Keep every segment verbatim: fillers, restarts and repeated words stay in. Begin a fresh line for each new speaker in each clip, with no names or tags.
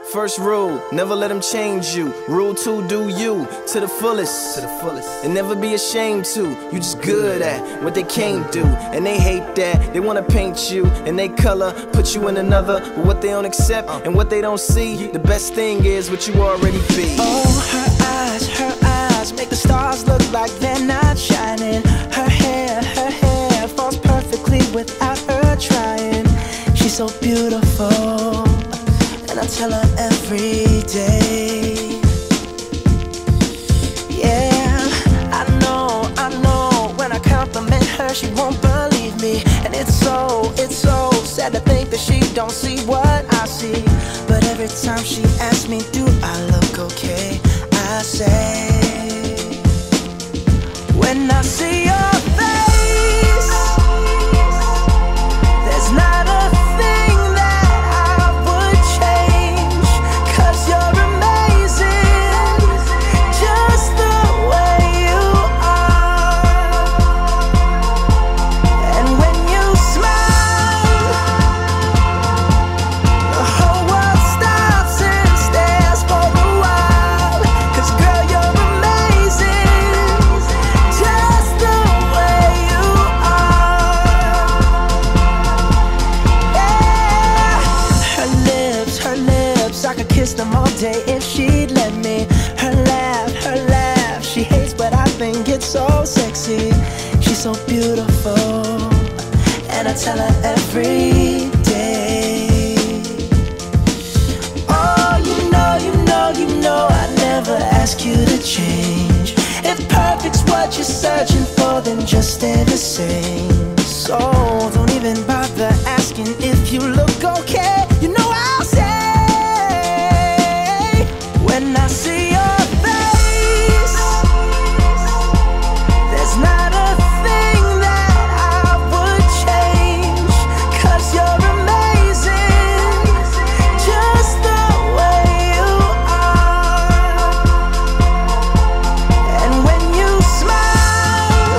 First rule, never let them change you. Rule two, do you to the fullest, to the fullest, and never be ashamed to. You just good at what they can't do, and they hate that. They wanna paint you in they color, put you in another, but what they don't accept and what they don't see. The best thing is what you already be.
Oh, her eyes, her eyes make the stars look like they're not shining. Her hair, her hair falls perfectly without her trying. She's so beautiful, and I tell her every day. Yeah, I know, I know, when I compliment her she won't believe me. And it's so, it's so sad to think that she don't see what I see. But every time she asks me, do I look okay, I say, when I see your face, there's not a thing that I would change, 'cause you're amazing, just the way you are. And when you smile, the whole world stops and stares for a while. 'Cause girl, you're amazing, just the way you are. Yeah. Her lips, her lips, I could kiss them all day if she'd let me. Her laugh, her laugh, she hates but I think it's so sexy. She's so beautiful, and I tell her every day. Oh, you know, you know, you know I never ask you to change. If perfect's what you're searching for, then just stay the same. So don't even bother asking if you look okay. You know I'll say, when I see your face, there's not a thing that I would change, 'cause you're amazing, just the way you are. And when you smile,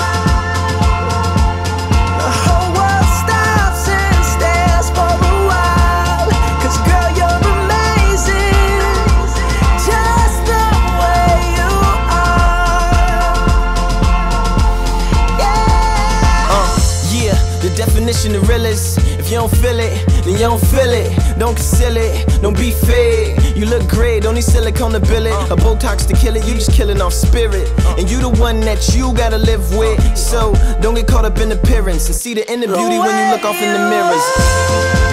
the whole world stops and stares for a while. 'Cause girl, you're amazing, just the way you are. Yeah.
Uh, yeah, the definition of real is, if you don't feel it, then you don't feel it. Don't conceal it, don't be fake. You look great, don't need silicone to bill it, or Botox to kill it. You just killing off spirit, and you the one that you gotta live with. So don't get caught up in appearance, and see the inner beauty when you look off in the mirrors.